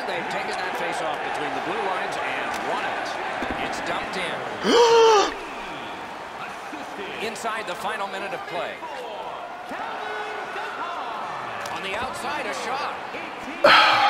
they've taken that face-off between the blue lines and won it. It's dumped in. Inside the final minute of play. On the outside, a shot.